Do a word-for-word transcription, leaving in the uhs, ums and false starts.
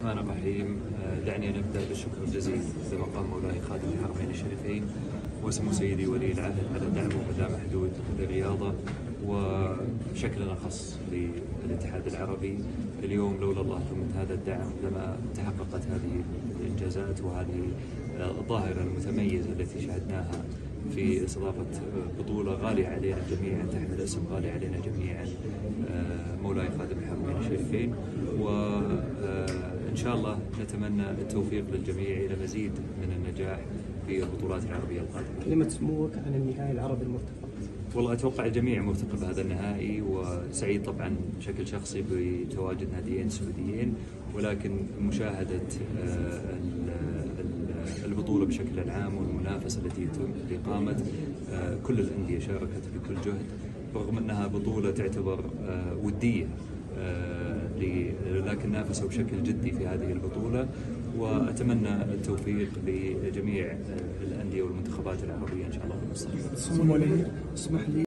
الرحمن الرحيم. دعني أن أبدأ بالشكر الجزيل لمقام مولاي خادم الحرمين الشريفين وسمو سيدي ولي العهد على دعمه بلا محدود للرياضة، وبشكل أخص للاتحاد العربي. اليوم لولا الله ثم هذا الدعم لما تحققت هذه الإنجازات وهذه الظاهرة المتميزة التي شاهدناها في استضافة بطولة غالية علينا جميعا، تحمل اسم غالي علينا جميعا، مولاي خادم الحرمين الشريفين. وإن شاء الله نتمنى التوفيق للجميع إلى مزيد من النجاح في البطولات العربية القادمة. كلمة سموك عن النهائي العربي المرتقب. والله أتوقع الجميع مرتقب هذا النهائي، وسعيد طبعا بشكل شخصي بتواجد ناديين سعوديين، ولكن مشاهدة البطولة بشكل عام والمنافسة التي التي قامت، كل الأندية شاركت بكل جهد، رغم أنها بطولة تعتبر ودية، لكن نافسوا بشكل جدي في هذه البطولة. وأتمنى التوفيق لجميع الأندية والمنتخبات العربية إن شاء الله في المستقبل. اسمح لي